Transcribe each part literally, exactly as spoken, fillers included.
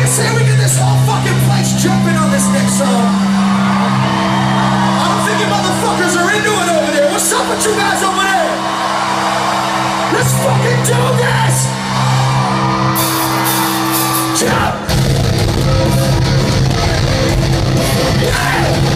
say we get this whole fucking place jumping on this next song? I don't think you motherfuckers are into it over there. What's up with you guys over there? Let's fucking do this! Jump! Yeah!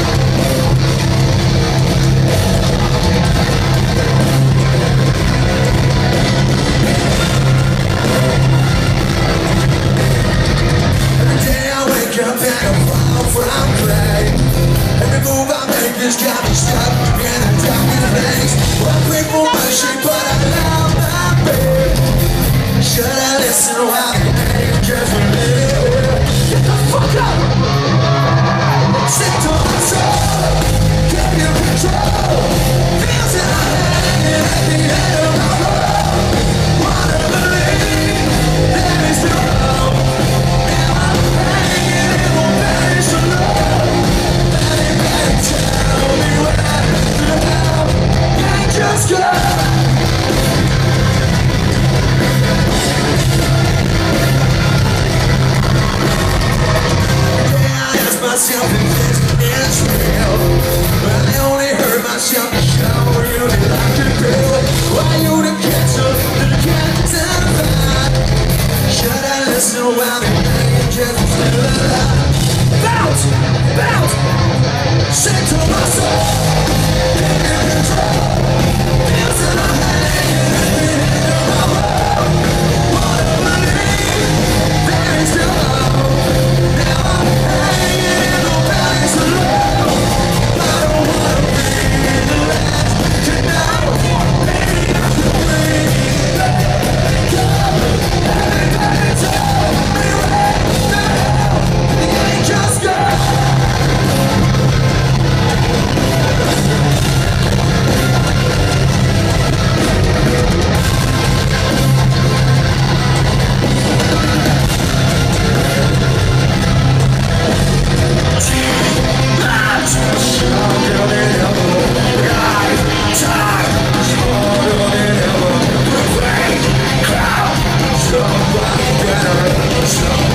It's got me stuck in a dark place. One quick motion, but I love my babe. Should I listen while the angels live? Get the fuck up! Stick to my soul. Get in control. Feels that I'm hanging at the end of my road. Wanna believe there is no hope. Now I'm hanging in one place alone. Anybody tell me where the hell angels go? Myself if this is real. Well, I only hurt myself to show you that I can feel. Why you to cancel the captain fight? Should I listen while the angels are still alive? Bounce! Bounce! Sing to my soul. Take control. Feels that I'm hanging at the end of my road. Wanna believe there is no hope. Now I'm hanging. Somebody better, somebody